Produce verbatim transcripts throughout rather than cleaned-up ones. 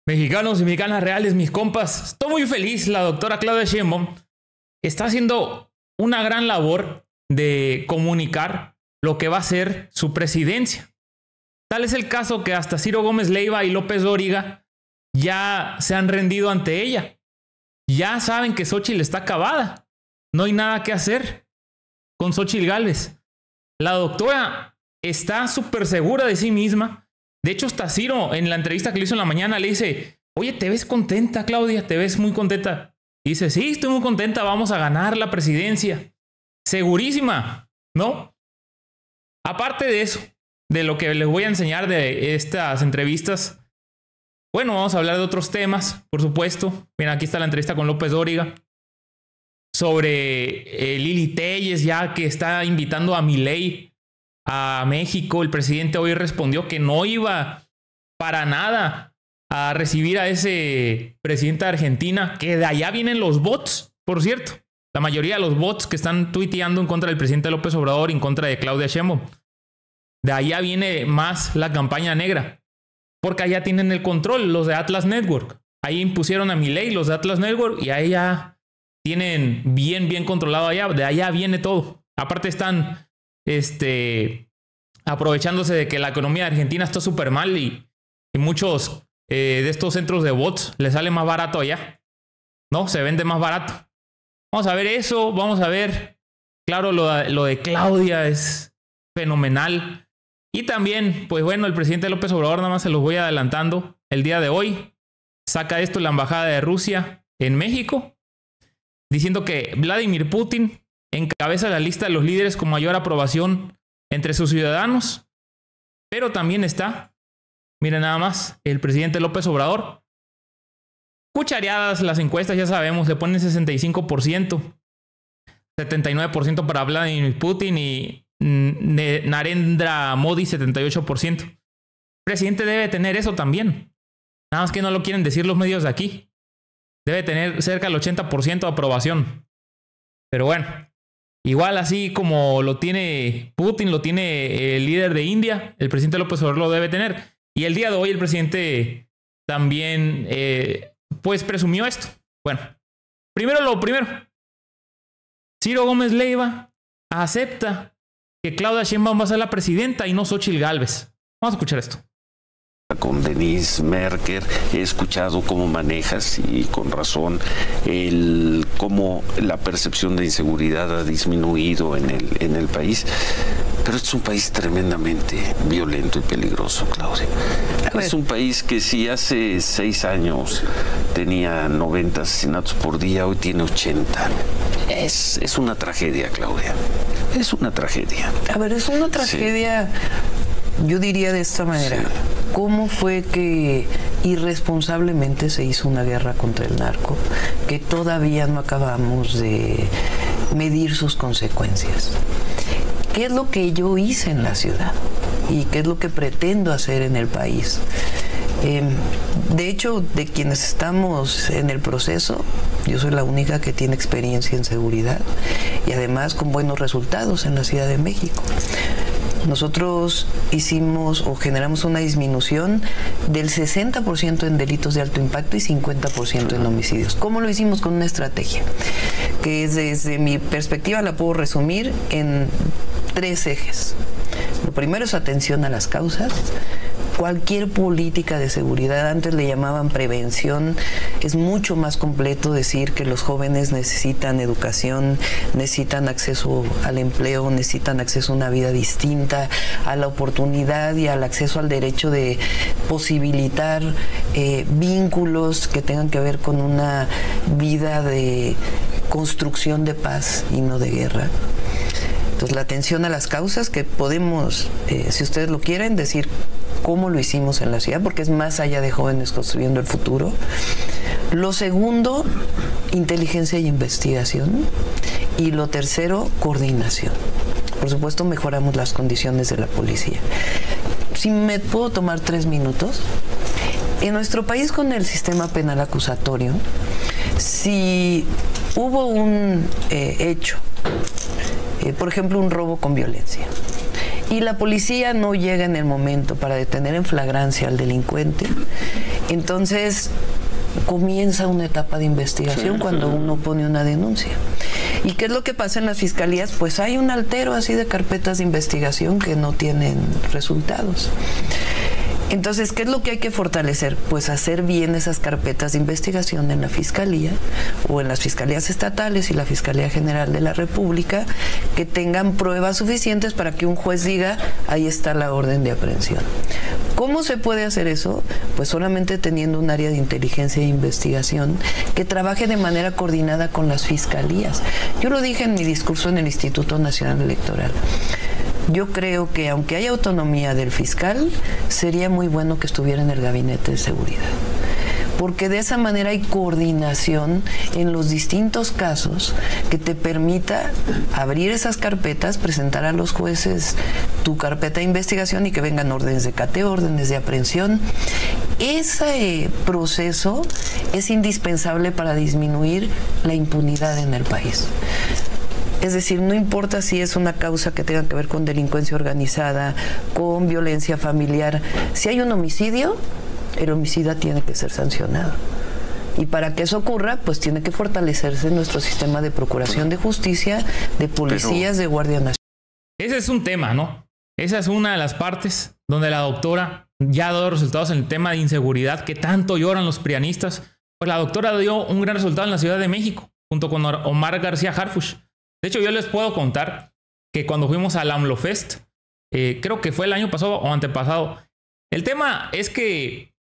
Mexicanos y mexicanas reales, mis compas, estoy muy feliz. La doctora Claudia Sheinbaum está haciendo una gran labor de comunicar lo que va a ser su presidencia. Tal es el caso que hasta Ciro Gómez Leiva y López Dóriga ya se han rendido ante ella. Ya saben que Xóchitl está acabada. No hay nada que hacer con Xóchitl Gálvez. La doctora está súper segura de sí misma. De hecho, hasta Ciro, en la entrevista que le hizo en la mañana, le dice: oye, ¿te ves contenta, Claudia? ¿Te ves muy contenta? Y dice: sí, estoy muy contenta, vamos a ganar la presidencia. Segurísima, ¿no? Aparte de eso, de lo que les voy a enseñar de estas entrevistas, bueno, vamos a hablar de otros temas, por supuesto. Miren, aquí está la entrevista con López Dóriga. Sobre eh, Lili Téllez, ya que está invitando a Milei a México. El presidente hoy respondió que no iba para nada a recibir a ese presidente de Argentina, que de allá vienen los bots, por cierto. La mayoría de los bots que están tuiteando en contra del presidente López Obrador y en contra de Claudia Sheinbaum. De allá viene más la campaña negra, porque allá tienen el control los de Atlas Network. Ahí impusieron a Milei los de Atlas Network y ahí ya tienen bien, bien controlado allá. De allá viene todo. Aparte están este, aprovechándose de que la economía de Argentina está súper mal y, y muchos eh, de estos centros de bots les sale más barato allá. No, se vende más barato. Vamos a ver eso, vamos a ver. Claro, lo, lo de Claudia es fenomenal. Y también, pues bueno, el presidente López Obrador, nada más se los voy adelantando. El día de hoy saca esto la embajada de Rusia en México, diciendo que Vladimir Putin encabeza la lista de los líderes con mayor aprobación entre sus ciudadanos. Pero también está, miren nada más, el presidente López Obrador. Cuchareadas las encuestas, ya sabemos, le ponen sesenta y cinco por ciento, setenta y nueve por ciento para Vladimir Putin y Narendra Modi setenta y ocho por ciento. El presidente debe tener eso también. Nada más que no lo quieren decir los medios de aquí. Debe tener cerca del ochenta por ciento de aprobación. Pero bueno, igual así como lo tiene Putin, lo tiene el líder de India, el presidente López Obrador lo debe tener. Y el día de hoy el presidente también eh, pues presumió esto. Bueno, primero lo primero. Ciro Gómez Leiva acepta que Claudia Sheinbaum va a ser la presidenta y no Xóchitl Gálvez. Vamos a escuchar esto. Con Denise Merker he escuchado cómo manejas, y con razón, el cómo la percepción de inseguridad ha disminuido en el, en el país. Pero es un país tremendamente violento y peligroso, Claudia. Es un país que si hace seis años tenía noventa asesinatos por día, hoy tiene ochenta. Es, es una tragedia, Claudia. Es una tragedia. A ver, es una tragedia, sí. Yo diría de esta manera. Sí. ¿Cómo fue que irresponsablemente se hizo una guerra contra el narco que todavía no acabamos de medir sus consecuencias? ¿Qué es lo que yo hice en la ciudad? ¿Y qué es lo que pretendo hacer en el país? Eh, de hecho, de quienes estamos en el proceso, yo soy la única que tiene experiencia en seguridad y además con buenos resultados en la Ciudad de México. Nosotros hicimos o generamos una disminución del sesenta por ciento en delitos de alto impacto y cincuenta por ciento en homicidios. ¿Cómo lo hicimos? Con una estrategia que desde mi perspectiva la puedo resumir en tres ejes. Lo primero es atención a las causas. Cualquier política de seguridad, antes le llamaban prevención, es mucho más completo decir que los jóvenes necesitan educación, necesitan acceso al empleo, necesitan acceso a una vida distinta, a la oportunidad y al acceso al derecho de posibilitar eh, vínculos que tengan que ver con una vida de construcción de paz y no de guerra. Entonces, la atención a las causas, que podemos, eh, si ustedes lo quieren, decir cómo lo hicimos en la ciudad, porque es más allá de jóvenes construyendo el futuro. Lo segundo, inteligencia y investigación. Y lo tercero, coordinación. Por supuesto, mejoramos las condiciones de la policía. Si me puedo tomar tres minutos. En nuestro país, con el sistema penal acusatorio, si hubo un eh, hecho, eh, por ejemplo, un robo con violencia, y la policía no llega en el momento para detener en flagrancia al delincuente, entonces comienza una etapa de investigación sí, cuando sí. uno pone una denuncia. ¿Y qué es lo que pasa en las fiscalías? Pues hay un altero así de carpetas de investigación que no tienen resultados. Entonces, ¿qué es lo que hay que fortalecer? Pues hacer bien esas carpetas de investigación en la Fiscalía o en las Fiscalías estatales y la Fiscalía General de la República, que tengan pruebas suficientes para que un juez diga, ahí está la orden de aprehensión. ¿Cómo se puede hacer eso? Pues solamente teniendo un área de inteligencia e investigación que trabaje de manera coordinada con las fiscalías. Yo lo dije en mi discurso en el Instituto Nacional Electoral. Yo creo que aunque haya autonomía del fiscal, sería muy bueno que estuviera en el gabinete de seguridad. Porque de esa manera hay coordinación en los distintos casos que te permita abrir esas carpetas, presentar a los jueces tu carpeta de investigación y que vengan órdenes de cateo, órdenes de aprehensión. Ese proceso es indispensable para disminuir la impunidad en el país. Es decir, no importa si es una causa que tenga que ver con delincuencia organizada, con violencia familiar. Si hay un homicidio, el homicida tiene que ser sancionado. Y para que eso ocurra, pues tiene que fortalecerse nuestro sistema de procuración de justicia, de policías, Pero... de Guardia Nacional. Ese es un tema, ¿no? Esa es una de las partes donde la doctora ya ha dado resultados en el tema de inseguridad que tanto lloran los prianistas. Pues la doctora dio un gran resultado en la Ciudad de México, junto con Omar García Harfuch. De hecho, yo les puedo contar que cuando fuimos al AMLO Fest, eh, creo que fue el año pasado o antepasado, el tema es que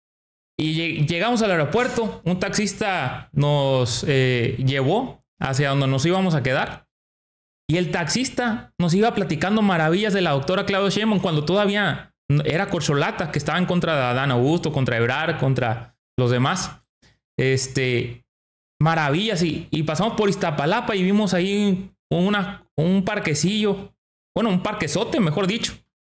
y llegamos al aeropuerto, un taxista nos eh, llevó hacia donde nos íbamos a quedar y el taxista nos iba platicando maravillas de la doctora Claudia Sheinbaum cuando todavía era corcholata, que estaba en contra de Adán Augusto, contra Ebrard, contra los demás. Este... Maravillas, y, y pasamos por Iztapalapa y vimos ahí una, un parquecillo, bueno, un parquezote, mejor dicho.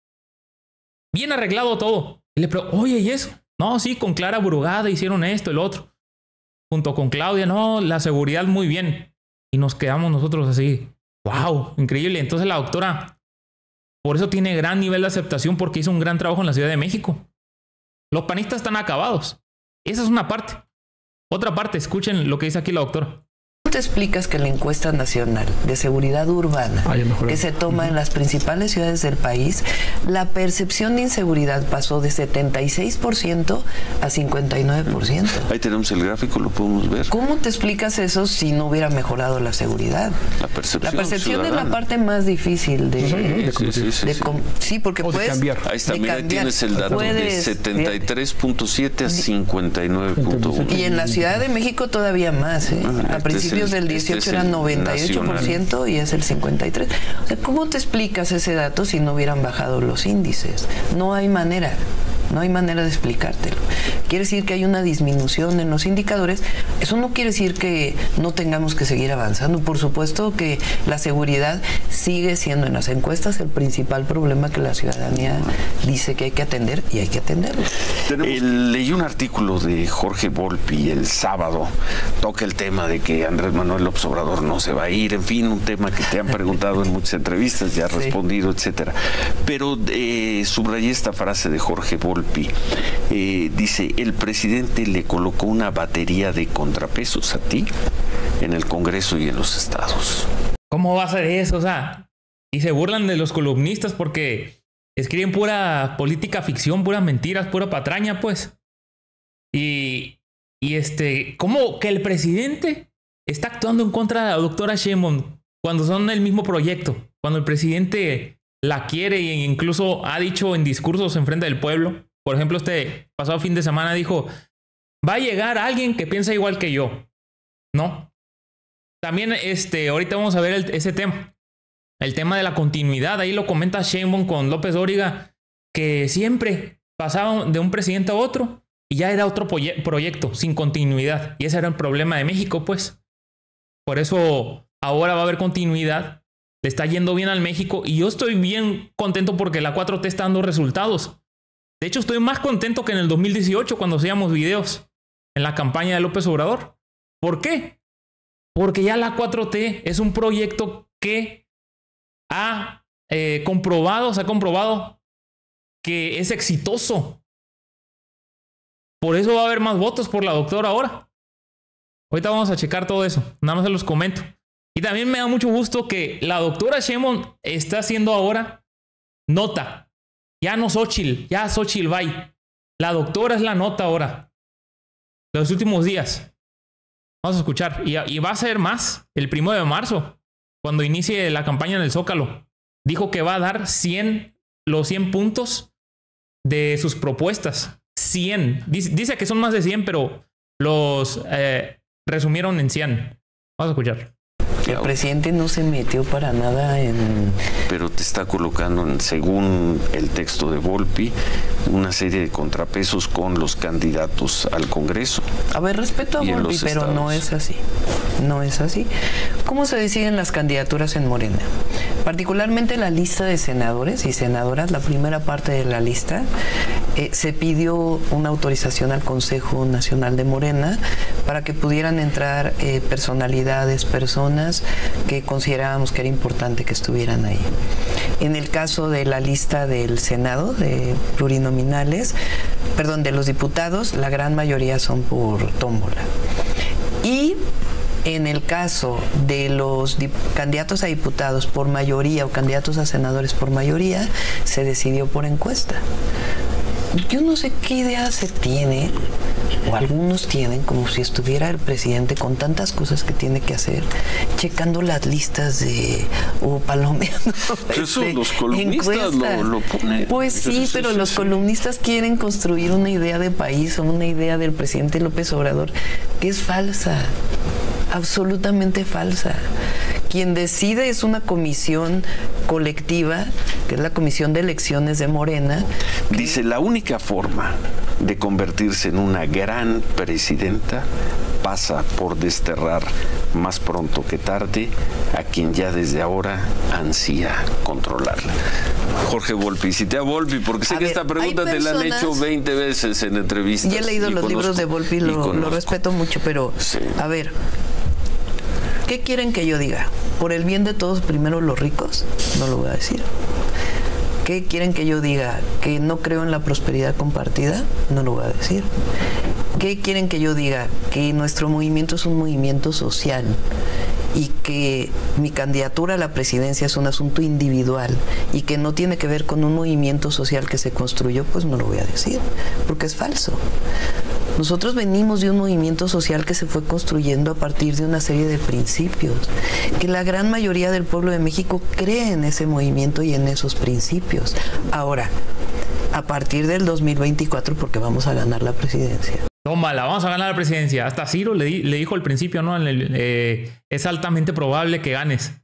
Bien arreglado todo. Y le pregunto, oye, ¿y eso? No, sí, con Clara Brugada hicieron esto, el otro. Junto con Claudia, no, la seguridad muy bien. Y nos quedamos nosotros así, wow, increíble. Entonces la doctora, por eso tiene gran nivel de aceptación, porque hizo un gran trabajo en la Ciudad de México. Los panistas están acabados. Esa es una parte. Otra parte, escuchen lo que dice aquí la doctora. ¿Cómo te explicas que la encuesta nacional de seguridad urbana ah, que se toma en las principales ciudades del país, la percepción de inseguridad pasó de setenta y seis por ciento a cincuenta y nueve por ciento? Ahí tenemos el gráfico, lo podemos ver. ¿Cómo te explicas eso si no hubiera mejorado la seguridad? La percepción, la percepción ciudadana. es la parte más difícil de... Sí, de, sí, sí, sí, de sí. sí, porque puedes... cambiar. Ahí está, mira, ahí tienes el dato puedes, de setenta y tres punto siete a cincuenta y nueve punto uno. Y en la Ciudad de México todavía más, ¿eh? Ah, a este principios el, del dieciocho este era noventa y ocho por ciento y es el cincuenta y tres por ciento. O sea, ¿cómo te explicas ese dato si no hubieran bajado los índices? No hay manera. No hay manera de explicártelo. Quiere decir que hay una disminución en los indicadores. Eso no quiere decir que no tengamos que seguir avanzando. Por supuesto que la seguridad sigue siendo en las encuestas el principal problema que la ciudadanía dice que hay que atender y hay que atenderlo. El, leí un artículo de Jorge Volpi el sábado. Toca el tema de que Andrés Manuel López Obrador no se va a ir. En fin, un tema que te han preguntado en muchas entrevistas, ya has sí. respondido, etcétera. Pero eh, subrayé esta frase de Jorge Volpi. Eh, dice, el presidente le colocó una batería de contrapesos a ti en el Congreso y en los estados. ¿Cómo va a ser eso? O sea, y se burlan de los columnistas porque escriben pura política ficción, puras mentiras, pura patraña, pues. Y, y este, ¿cómo que el presidente está actuando en contra de la doctora Sheinbaum cuando son el mismo proyecto? Cuando el presidente la quiere e incluso ha dicho en discursos en frente del pueblo. Por ejemplo, este pasado fin de semana dijo, va a llegar alguien que piensa igual que yo, ¿no? También, este, ahorita vamos a ver el, ese tema, el tema de la continuidad. Ahí lo comenta Sheinbaum con López Dóriga, que siempre pasaba de un presidente a otro y ya era otro proyecto, sin continuidad. Y ese era el problema de México, pues. Por eso ahora va a haber continuidad. Le está yendo bien al México y yo estoy bien contento porque la cuatro T está dando resultados. De hecho, estoy más contento que en el dos mil dieciocho cuando hacíamos videos en la campaña de López Obrador. ¿Por qué? Porque ya la cuatro T es un proyecto que ha eh, comprobado, se ha comprobado que es exitoso. Por eso va a haber más votos por la doctora ahora. Ahorita vamos a checar todo eso. Nada más se los comento. Y también me da mucho gusto que la doctora Sheinbaum está haciendo ahora nota. Ya no Xochitl, ya Xochitl bye. La doctora es la nota ahora. Los últimos días. Vamos a escuchar. Y, y va a ser más el primero de marzo, cuando inicie la campaña en el Zócalo. Dijo que va a dar cien, los cien puntos de sus propuestas. cien. Dice, dice que son más de cien, pero los eh, resumieron en cien. Vamos a escuchar. El presidente no se metió para nada en... Pero te está colocando, en, según el texto de Volpi, una serie de contrapesos con los candidatos al Congreso. A ver, respeto a Volpi, pero no es así. No es así. ¿Cómo se deciden las candidaturas en Morena? Particularmente la lista de senadores y senadoras, la primera parte de la lista, eh, se pidió una autorización al Consejo Nacional de Morena para que pudieran entrar eh, personalidades, personas que considerábamos que era importante que estuvieran ahí. En el caso de la lista del Senado, de plurinominales, perdón, de los diputados, la gran mayoría son por tómbola. Y en el caso de los candidatos a diputados por mayoría o candidatos a senadores por mayoría, se decidió por encuesta. Yo no sé qué idea se tiene, o algunos tienen, como si estuviera el presidente con tantas cosas que tiene que hacer, checando las listas de o palomeando. Eso este, los columnistas lo, lo ponen. Pues sí, pero sí, sí, los sí. columnistas quieren construir una idea de país o una idea del presidente López Obrador que es falsa, absolutamente falsa. Quien decide es una comisión colectiva, que es la Comisión de Elecciones de Morena. Dice, la única forma de convertirse en una gran presidenta pasa por desterrar más pronto que tarde a quien ya desde ahora ansía controlarla. Jorge Volpi, cité a Volpi porque sé a que ver, esta pregunta te la han hecho veinte veces en entrevistas. Ya he leído los conozco, libros de Volpi, lo, lo respeto mucho, pero sí. A ver, ¿qué quieren que yo diga? ¿Por el bien de todos primero los ricos? No lo voy a decir. ¿Qué quieren que yo diga? ¿Que no creo en la prosperidad compartida? No lo voy a decir. ¿Qué quieren que yo diga? Que nuestro movimiento es un movimiento social y que mi candidatura a la presidencia es un asunto individual y que no tiene que ver con un movimiento social que se construyó, pues no lo voy a decir, porque es falso. Nosotros venimos de un movimiento social que se fue construyendo a partir de una serie de principios, que la gran mayoría del pueblo de México cree en ese movimiento y en esos principios. Ahora, a partir del dos mil veinticuatro, porque vamos a ganar la presidencia. Tómala, vamos a ganar la presidencia. Hasta Ciro le, di, le dijo al principio, ¿no? Eh, es altamente probable que ganes.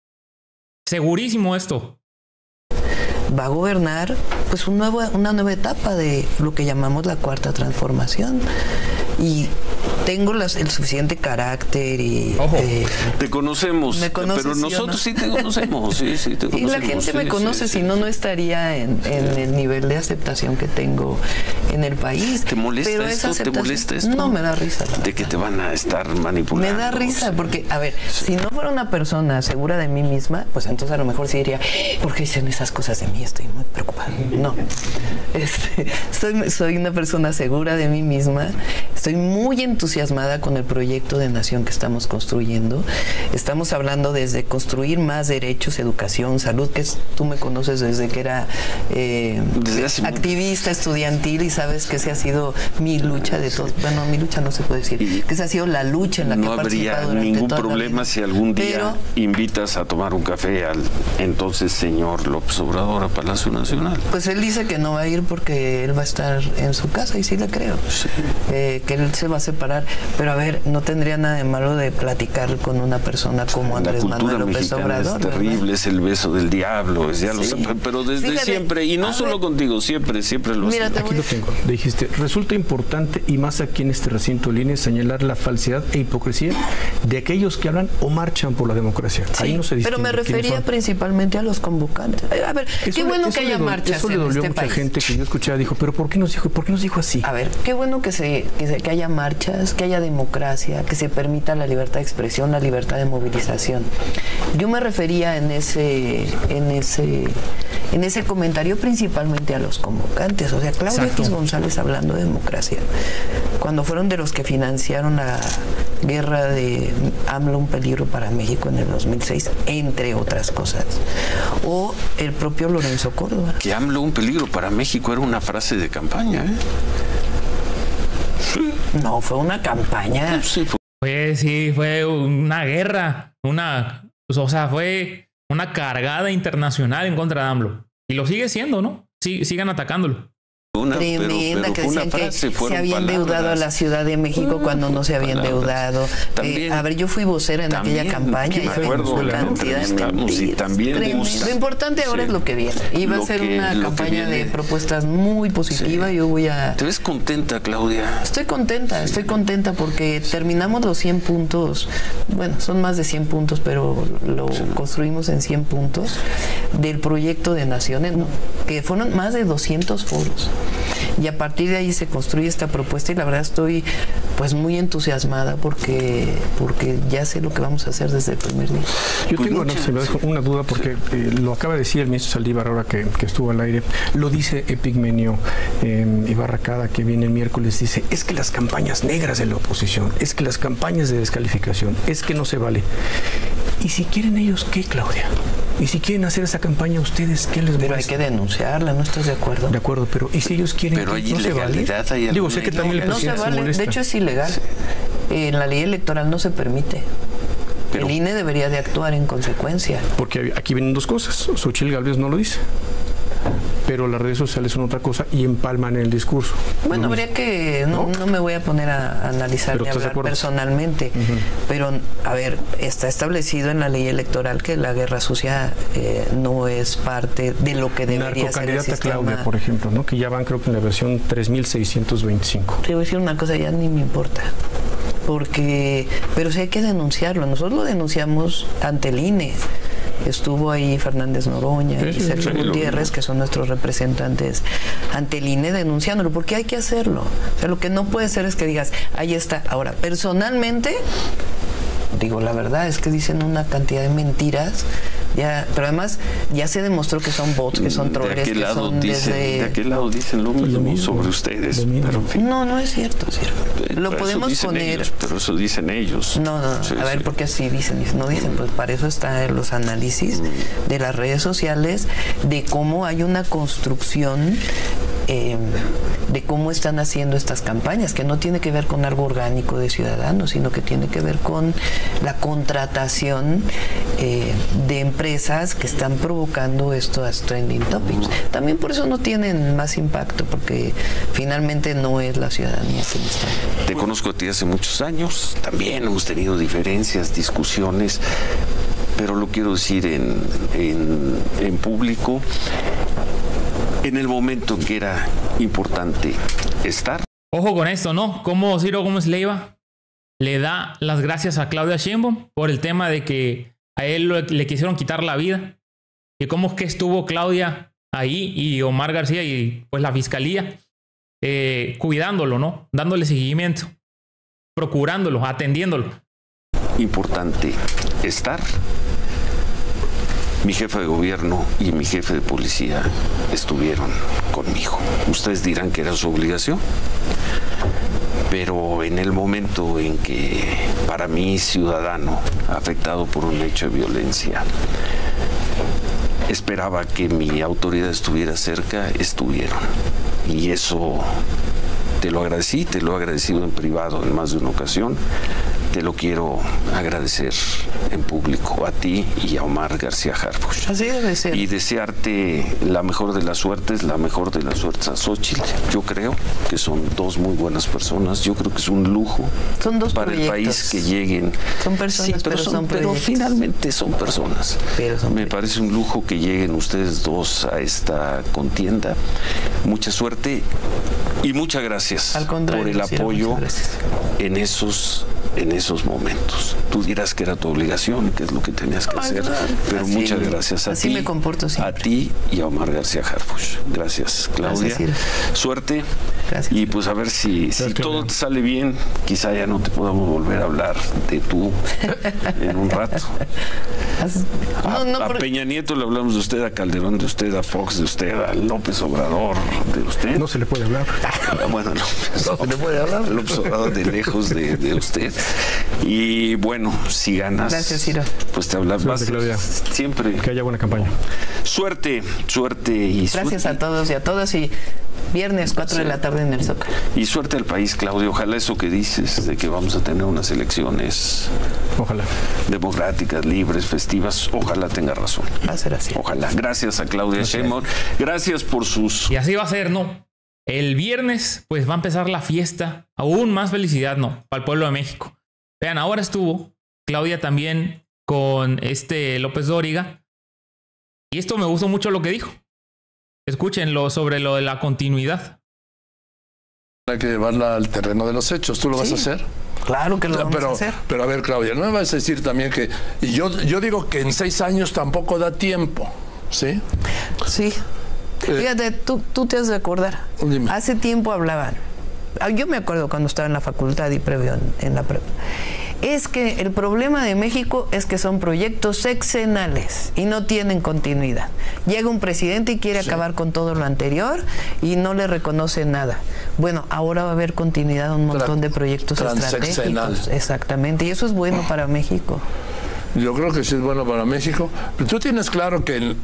Segurísimo esto. Va a gobernar pues un nuevo, una nueva etapa de lo que llamamos la cuarta transformación. Y tengo las, el suficiente carácter y... Eh, te conocemos, me conoces, pero nosotros sí, no? sí te conocemos. Sí, sí, te conocemos. Y la gente sí, me conoce, sí, si sí. no, no estaría en, en sí. el nivel de aceptación que tengo en el país. ¿Te molesta pero esto? ¿Te molesta esto? No, me da risa. De que te van a estar manipulando. Me da risa, sí. porque, a ver, sí. si no fuera una persona segura de mí misma, pues entonces a lo mejor sí diría, ¿por qué dicen esas cosas de mí? Estoy muy preocupada. No. Este, soy, soy una persona segura de mí misma. Estoy muy entusiasmada con el proyecto de nación que estamos construyendo. Estamos hablando desde construir más derechos, educación, salud, que es, tú me conoces desde que era eh, activista estudiantil y sabes que esa ha sido mi lucha de todo. Bueno, mi lucha no se puede decir. Que esa ha sido la lucha en la que no he participado durante ningún toda problema si algún día Pero, invitas a tomar un café al entonces señor López Obrador a Palacio Nacional. Pues él dice que no va a ir porque él va a estar en su casa y sí le creo. Sí. Eh, que él se va a separar, pero a ver, no tendría nada de malo de platicar con una persona como Andrés Manuel López Obrador. Es terrible, ¿verdad? Es el beso del diablo, es, ya sí. lo sé, pero desde Fíjate, siempre, y no solo ver, contigo, siempre, siempre lo Mira, Aquí lo tengo, dijiste, resulta importante, y más aquí en este recinto línea, señalar la falsedad e hipocresía de aquellos que hablan o marchan por la democracia. Sí, Ahí no se distingue. Pero me refería principalmente a los convocantes. A ver, eso qué bueno le, que haya le, marchas Eso le dolió en este a mucha país. gente que yo escuchaba, dijo, pero ¿por qué nos dijo, por qué nos dijo así? A ver, qué bueno que, se, que, se, que haya marchas marchas, que haya democracia, que se permita la libertad de expresión, la libertad de movilización. Yo me refería en ese, en ese, en ese comentario principalmente a los convocantes, o sea, Claudia X González hablando de democracia, cuando fueron de los que financiaron la guerra de AMLO, un peligro para México en el dos mil seis, entre otras cosas. O el propio Lorenzo Córdoba. Que AMLO, un peligro para México, era una frase de campaña, ¿eh? No, fue una campaña. Sí, fue. Pues sí, fue una guerra, una, o sea, fue una cargada internacional en contra de AMLO. Y lo sigue siendo, ¿no? Sí, sigan atacándolo. Una, tremenda, pero, pero que decían que se había endeudado a la Ciudad de México uh, cuando no se había palabras. endeudado. También, eh, a ver, yo fui vocera en también, aquella campaña y acuerdo, una cantidad de mentiras. Y también gusta, lo importante ahora sí. es lo que viene. Iba a ser que, una campaña de propuestas muy positiva. Sí. Yo voy a... ¿Te ves contenta, Claudia? Estoy contenta, estoy contenta porque terminamos los cien puntos. Bueno, son más de cien puntos, pero lo sí. construimos en cien puntos del proyecto de Naciones, que fueron más de doscientos foros. Y a partir de ahí se construye esta propuesta y la verdad estoy pues muy entusiasmada porque porque ya sé lo que vamos a hacer desde el primer día. Yo pues tengo no, se me dejo una duda porque eh, lo acaba de decir el ministro Saldívar ahora que, que estuvo al aire, lo dice Epigmenio eh, Ibarra Cada, que viene el miércoles, dice, es que las campañas negras de la oposición, es que las campañas de descalificación, es que no se vale. ¿Y si quieren ellos qué, Claudia? ¿Y si quieren hacer esa campaña ustedes, qué les molesta? Pero hay que denunciarla, ¿no estás de acuerdo? De acuerdo, pero ¿y si ellos quieren pero que hay no se vale? Hay Digo, sé que también el presidente no se vale, se molesta. De hecho es ilegal. Sí. En la ley electoral no se permite. Pero, el I N E debería de actuar en consecuencia. Porque aquí vienen dos cosas. Xochitl Gálvez no lo dice. Pero las redes sociales son otra cosa y empalman el discurso. Bueno, habría que, no, no, no me voy a poner a analizar ni a hablar personalmente, uh-huh. pero a ver, está establecido en la ley electoral que la guerra sucia eh, no es parte de lo que debería ser el sistema. Claudia, por ejemplo, ¿no? Que ya van creo que en la versión tres mil seiscientos veinticinco. Te voy a decir una cosa, ya ni me importa. Porque, pero sí hay que denunciarlo. Nosotros lo denunciamos ante el I N E. Estuvo ahí Fernández Noroña sí, y Sergio sí, Gutiérrez, que son nuestros representantes ante el I N E denunciándolo, porque hay que hacerlo. O sea, lo que no puede ser es que digas, ahí está. Ahora, personalmente, digo, la verdad es que dicen una cantidad de mentiras, ya, pero además ya se demostró que son bots, que son troles, que son dicen, desde... ¿De aquel lado dicen lo mismo, lo mismo sobre ustedes? Pero, en fin. No, no es cierto, es cierto. Lo pero podemos poner... Ellos, pero eso dicen ellos. No, no, no. Sí, a ver, sí. porque así dicen, no dicen, pues para eso están los análisis mm. de las redes sociales, de cómo hay una construcción... Eh, de cómo están haciendo estas campañas, que no tiene que ver con algo orgánico de ciudadanos, sino que tiene que ver con la contratación eh, de empresas que están provocando estos trending topics. También por eso no tienen más impacto, porque finalmente no es la ciudadanía quien está. Te conozco a ti hace muchos años, también hemos tenido diferencias, discusiones, pero lo quiero decir en, en, en público. En el momento en que era importante estar. Ojo con esto, ¿no? Cómo Ciro Gómez Leiva le da las gracias a Claudia Sheinbaum por el tema de que a él lo, le quisieron quitar la vida. Y cómo es que estuvo Claudia ahí y Omar García y pues la fiscalía eh, cuidándolo, ¿no? Dándole seguimiento, procurándolo, atendiéndolo. Importante estar. Mi jefe de gobierno y mi jefe de policía estuvieron conmigo. Ustedes dirán que era su obligación, pero en el momento en que para mí, ciudadano afectado por un hecho de violencia, esperaba que mi autoridad estuviera cerca, estuvieron. Y eso te lo agradecí, te lo he agradecido en privado en más de una ocasión. Te lo quiero agradecer en público a ti y a Omar García Harfuch. Así debe ser. Y desearte la mejor de las suertes, la mejor de las suertes a Xochitl. Yo creo que son dos muy buenas personas. Yo creo que es un lujo son dos para proyectos. El país que lleguen. Son personas, sí, pero, pero, son, son pero finalmente son personas. Pero son Me parece un lujo que lleguen ustedes dos a esta contienda. Mucha suerte. Y muchas gracias Al contrario, por el Ciro, apoyo muchas gracias. en esos en esos momentos. Tú dirás que era tu obligación, que es lo que tenías que hacer, pero así, muchas gracias a así ti, me comporto siempre. a ti y a Omar García Harfuch. Gracias, Claudia. Gracias, Suerte. Gracias. Y pues a ver si, si todo te sale bien, quizá ya no te podamos volver a hablar de tú en un rato. A, No, no, a por- Peña Nieto le hablamos de usted, a Calderón de usted, a Fox de usted, a López Obrador de usted. No se le puede hablar. Bueno, no, no se le puede hablar. López Obrador de lejos de, de usted. Y bueno, si ganas, Gracias, Ciro. pues te hablas más. Suerte, Claudia. Siempre. Que haya buena campaña. Suerte, suerte y Gracias suerte. a todos y a todas y viernes cuatro de la tarde en el Zócalo. Y suerte al país, Claudio. Ojalá eso que dices de que vamos a tener unas elecciones Ojalá. democráticas, libres, festivas, ojalá tenga razón. Va a ser así. Ojalá. Gracias a Claudia Sheinbaum. Gracias por sus... Y así va a ser, ¿no? El viernes, pues va a empezar la fiesta. Aún más felicidad, ¿no? Para el pueblo de México. Vean, ahora estuvo Claudia también con este López Dóriga. Y esto me gustó mucho lo que dijo. Escúchenlo sobre lo de la continuidad. Hay que llevarla al terreno de los hechos. ¿Tú lo vas Sí. a hacer? Claro que lo vamos pero, a hacer. pero a ver, Claudia, no me vas a decir también que... Y yo, yo digo que en seis años tampoco da tiempo, ¿sí? Sí. Fíjate, tú, tú te has de acordar. Dime. Hace tiempo hablaban. Ah, Yo me acuerdo cuando estaba en la facultad y previo en, en la prepa. Es que el problema de México es que son proyectos sexenales y no tienen continuidad. Llega un presidente y quiere Sí. acabar con todo lo anterior y no le reconoce nada. Bueno, ahora va a haber continuidad a un montón Tra- de proyectos transeccional. estratégicos. Exactamente. Y eso es bueno para México. Yo creo que sí es bueno para México. Pero tú tienes claro que, el,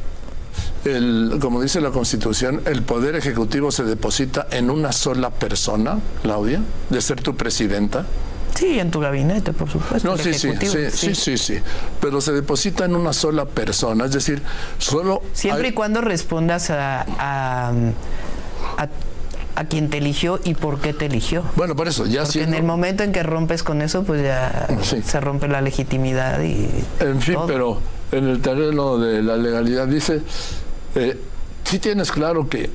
el, como dice la Constitución, el Poder Ejecutivo se deposita en una sola persona, Claudia, de ser tu presidenta. Sí, en tu gabinete, por supuesto. No, el sí, sí, ejecutivo, sí, sí, sí, sí. Pero se deposita en una sola persona, es decir, solo... Siempre hay- y cuando respondas a, a, a, a quien te eligió y por qué te eligió. Bueno, por eso, ya Porque sí. en el momento en que rompes con eso, pues ya Sí. se rompe la legitimidad y En fin, todo. pero en el terreno de la legalidad dice, eh, sí tienes claro que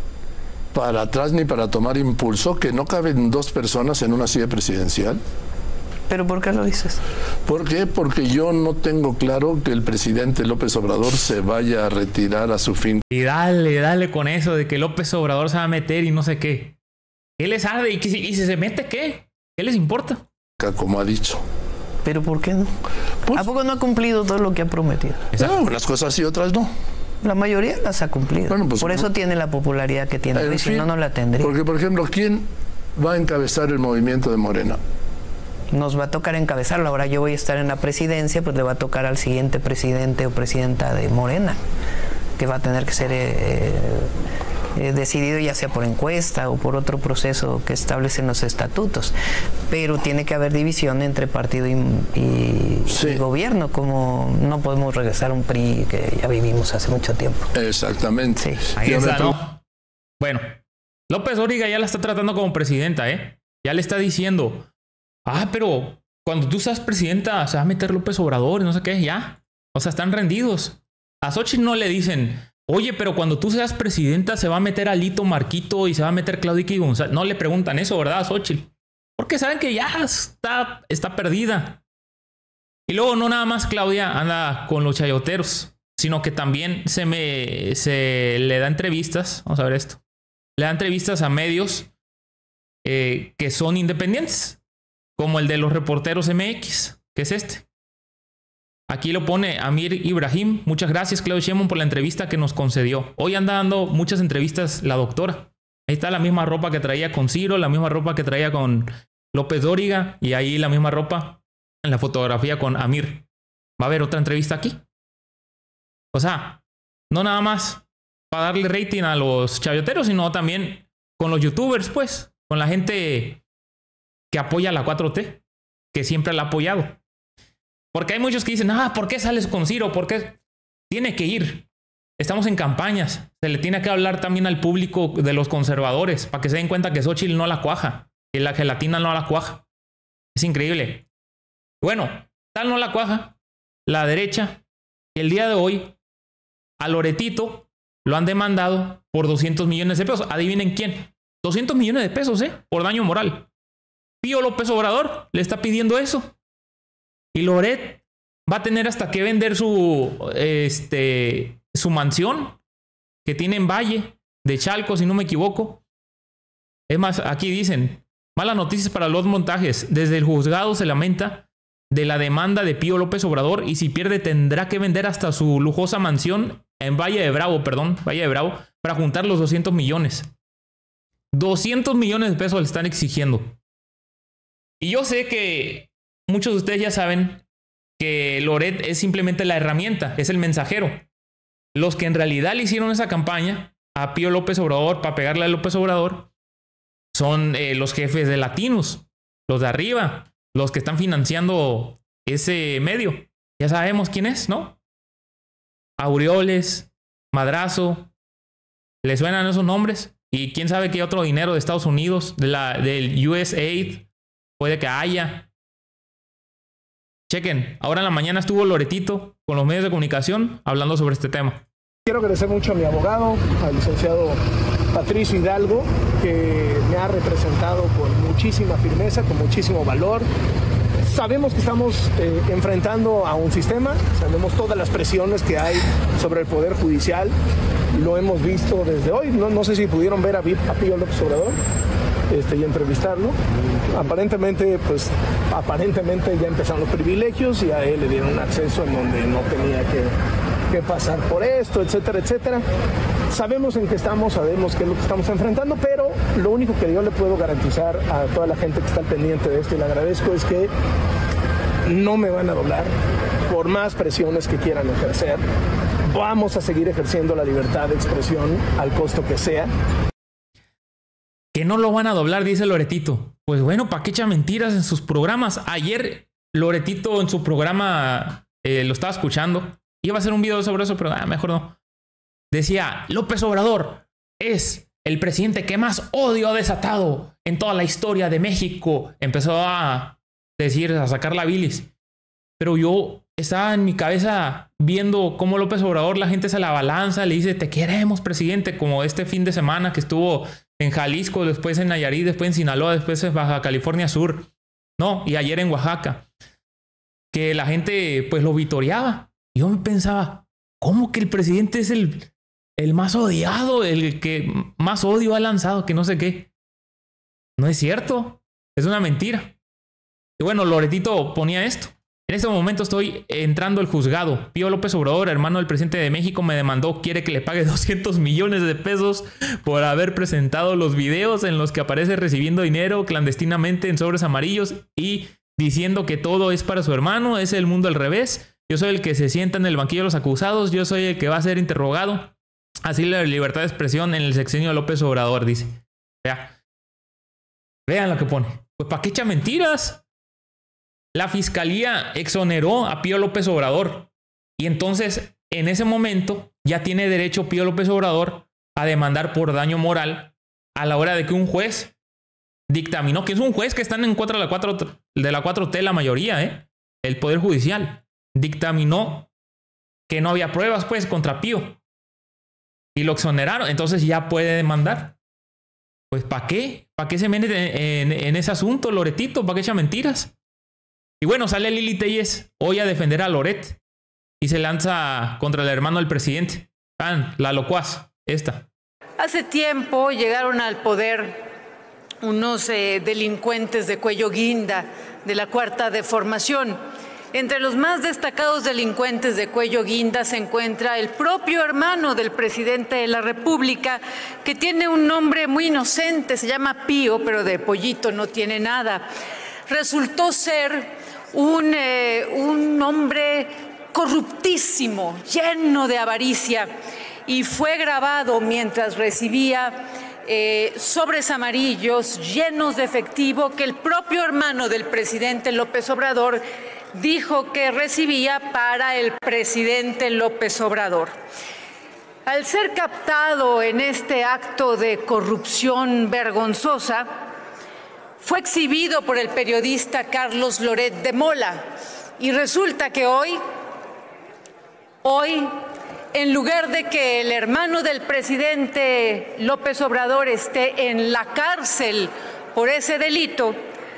para atrás ni para tomar impulso, que no caben dos personas en una silla presidencial. ¿Pero por qué lo dices? ¿Por qué? Porque yo no tengo claro que el presidente López Obrador se vaya a retirar a su fin. Y dale, dale con eso de que López Obrador se va a meter y no sé qué. ¿Qué les arde? ¿Y, que si, y si se mete qué? ¿Qué les importa? Como ha dicho. ¿Pero por qué no? Pues- ¿A poco no ha cumplido todo lo que ha prometido? No, unas cosas sí, otras no. La mayoría las ha cumplido. Bueno, pues, por eso no. tiene la popularidad que tiene. En Y si fin, no, no la tendría. Porque, por ejemplo, ¿quién va a encabezar el movimiento de Morena? Nos va a tocar encabezarlo. Ahora yo voy a estar en la presidencia, pues le va a tocar al siguiente presidente o presidenta de Morena, que va a tener que ser eh, eh, decidido ya sea por encuesta o por otro proceso que establecen los estatutos. Pero tiene que haber división entre partido y, y, Sí. y gobierno, como no podemos regresar a un P R I que ya vivimos hace mucho tiempo. Exactamente. Sí. Ahí Y a ver, está, ¿no? Bueno, López Dóriga ya la está tratando como presidenta, ¿eh? Ya le está diciendo, ah, pero cuando tú seas presidenta se va a meter López Obrador y no sé qué, ya. O sea, están rendidos. A Xochitl no le dicen, oye, pero cuando tú seas presidenta se va a meter Alito Marquito y se va a meter Claudia González. No le preguntan eso, ¿verdad, a Xochitl? Porque saben que ya está, está perdida. Y luego no nada más Claudia anda con los chayoteros, sino que también se, me, se le da entrevistas, vamos a ver esto, le da entrevistas a medios eh, que son independientes, como el de los reporteros M X, que es este. Aquí lo pone Amir Ibrahim. Muchas gracias, Claudia Sheinbaum, por la entrevista que nos concedió. Hoy anda dando muchas entrevistas la doctora. Ahí está la misma ropa que traía con Ciro, la misma ropa que traía con López Dóriga, y ahí la misma ropa en la fotografía con Amir. Va a haber otra entrevista aquí. O sea, no nada más para darle rating a los chayoteros, sino también con los youtubers, pues, con la gente que apoya la cuatro T, que siempre la ha apoyado. Porque hay muchos que dicen, ah, ¿por qué sales con Ciro? ¿Por qué? Tiene que ir. Estamos en campañas. Se le tiene que hablar también al público de los conservadores para que se den cuenta que Xochitl no la cuaja, que la gelatina no la cuaja. Es increíble. Bueno, tal no la cuaja la derecha, que el día de hoy a Loretito lo han demandado por doscientos millones de pesos. Adivinen quién. doscientos millones de pesos, ¿eh? Por daño moral. Pío López Obrador le está pidiendo eso. Y Loret va a tener hasta que vender su, este, su mansión que tiene en Valle de Chalco, si no me equivoco. Es más, aquí dicen, malas noticias para los montajes. Desde el juzgado se lamenta de la demanda de Pío López Obrador y si pierde tendrá que vender hasta su lujosa mansión en Valle de Bravo, perdón, Valle de Bravo, para juntar los doscientos millones. doscientos millones de pesos le están exigiendo. Y yo sé que muchos de ustedes ya saben que Loret es simplemente la herramienta, es el mensajero. Los que en realidad le hicieron esa campaña a Pío López Obrador para pegarle a López Obrador son eh, los jefes de Latinos, los de arriba, los que están financiando ese medio. Ya sabemos quién es, ¿no? Aureoles, Madrazo, ¿le suenan esos nombres? Y quién sabe qué otro dinero de Estados Unidos, de la, del U S A I D, puede que haya. Chequen, ahora en la mañana estuvo Loretito con los medios de comunicación hablando sobre este tema. Quiero agradecer mucho a mi abogado, al licenciado Patricio Hidalgo, que me ha representado con muchísima firmeza, con muchísimo valor. Sabemos que estamos eh, enfrentando a un sistema, sabemos todas las presiones que hay sobre el Poder Judicial, lo hemos visto desde hoy. No, no sé si pudieron ver a, a Pío López Obrador este, y entrevistarlo. Aparentemente, pues, aparentemente ya empezaron los privilegios y a él le dieron un acceso en donde no tenía que, que pasar por esto, etcétera, etcétera. Sabemos en qué estamos, sabemos qué es lo que estamos enfrentando, pero lo único que yo le puedo garantizar a toda la gente que está al pendiente de esto, y le agradezco, es que no me van a doblar por más presiones que quieran ejercer. Vamos a seguir ejerciendo la libertad de expresión al costo que sea. Que no lo van a doblar, dice Loretito. Pues bueno, ¿para qué echa mentiras en sus programas? Ayer Loretito en su programa, eh, lo estaba escuchando, iba a hacer un video sobre eso, pero ah, mejor no. Decía, López Obrador es el presidente que más odio ha desatado en toda la historia de México. Empezó a decir, a sacar la bilis. Pero yo estaba en mi cabeza viendo cómo López Obrador, la gente se la balanza, le dice, te queremos, presidente, como este fin de semana que estuvo en Jalisco, después en Nayarit, después en Sinaloa, después en Baja California Sur. No, y ayer en Oaxaca. Que la gente pues lo vitoreaba. Y yo me pensaba, ¿cómo que el presidente es el... el más odiado, el que más odio ha lanzado, que no sé qué? No es cierto. Es una mentira. Y bueno, Loretito ponía esto. En este momento estoy entrando al juzgado. Pío López Obrador, hermano del presidente de México, me demandó, quiere que le pague doscientos millones de pesos por haber presentado los videos en los que aparece recibiendo dinero clandestinamente en sobres amarillos y diciendo que todo es para su hermano, es el mundo al revés. Yo soy el que se sienta en el banquillo de los acusados, yo soy el que va a ser interrogado. Así la libertad de expresión en el sexenio de López Obrador, dice. Vea. Vean lo que pone. Pues ¿para qué echa mentiras? La fiscalía exoneró a Pío López Obrador. Y entonces, en ese momento, ya tiene derecho Pío López Obrador a demandar por daño moral a la hora de que un juez dictaminó, que es un juez que están en contra de la cuatro de la cuatro T la mayoría, ¿eh? El Poder Judicial, dictaminó que no había pruebas, pues, contra Pío. Y lo exoneraron, entonces ya puede demandar. Pues ¿para qué? ¿Para qué se mete en, en, en ese asunto, Loretito? ¿Para qué echa mentiras? Y bueno, sale Lili Téllez hoy a defender a Loret y se lanza contra el hermano del presidente. Ah, la locuaz, esta. Hace tiempo llegaron al poder unos eh, delincuentes de cuello guinda de la Cuarta Deformación. Entre los más destacados delincuentes de cuello guinda se encuentra el propio hermano del presidente de la República, que tiene un nombre muy inocente, se llama Pío, pero de pollito no tiene nada. Resultó ser un, eh, un hombre corruptísimo, lleno de avaricia, y fue grabado mientras recibía eh, sobres amarillos llenos de efectivo que el propio hermano del presidente López Obrador dijo que recibía para el presidente López Obrador. Al ser captado en este acto de corrupción vergonzosa, fue exhibido por el periodista Carlos Loret de Mola. Y resulta que hoy, hoy en lugar de que el hermano del presidente López Obrador esté en la cárcel por ese delito,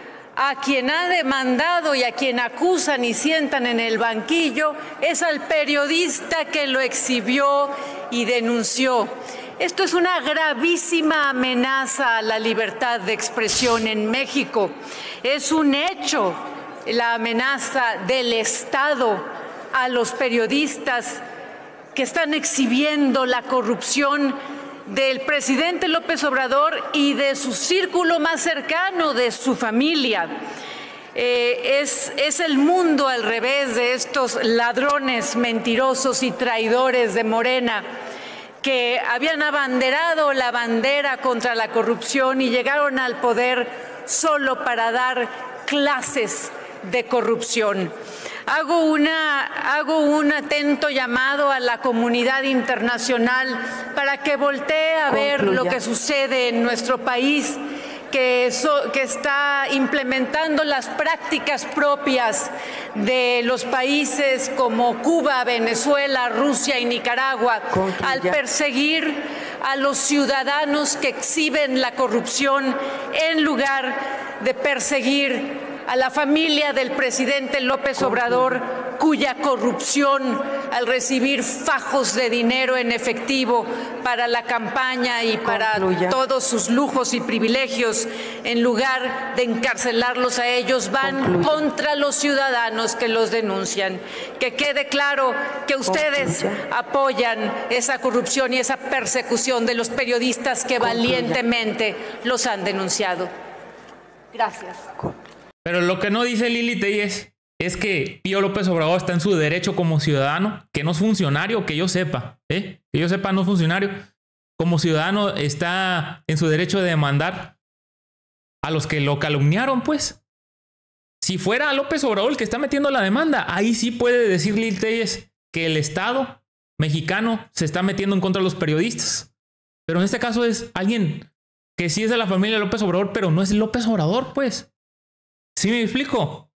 a quien ha demandado y a quien acusan y sientan en el banquillo es al periodista que lo exhibió y denunció. Esto es una gravísima amenaza a la libertad de expresión en México. Es un hecho la amenaza del Estado a los periodistas que están exhibiendo la corrupción del presidente López Obrador y de su círculo más cercano, de su familia. Eh, es, es el mundo al revés de estos ladrones mentirosos y traidores de Morena, que habían abanderado la bandera contra la corrupción y llegaron al poder solo para dar clases de corrupción. Hago, una, hago un atento llamado a la comunidad internacional para que voltee a ver lo que sucede en nuestro país, que, so, que está implementando las prácticas propias de los países como Cuba, Venezuela, Rusia y Nicaragua, al perseguir a los ciudadanos que exhiben la corrupción en lugar de perseguir a la familia del presidente López Obrador, cuya corrupción al recibir fajos de dinero en efectivo para la campaña y para Concluya. todos sus lujos y privilegios, en lugar de encarcelarlos a ellos, van Concluya. contra los ciudadanos que los denuncian. Que quede claro que ustedes Concluya. apoyan esa corrupción y esa persecución de los periodistas que Concluya. valientemente los han denunciado. Gracias. Pero lo que no dice Lili Telles es que Pío López Obrador está en su derecho como ciudadano, que no es funcionario, que yo sepa, ¿eh? que yo sepa no es funcionario. Como ciudadano está en su derecho de demandar a los que lo calumniaron, pues. Si fuera López Obrador el que está metiendo la demanda, ahí sí puede decir Lili Telles que el Estado mexicano se está metiendo en contra de los periodistas. Pero en este caso es alguien que sí es de la familia de López Obrador, pero no es López Obrador, pues. ¿Sí me explico?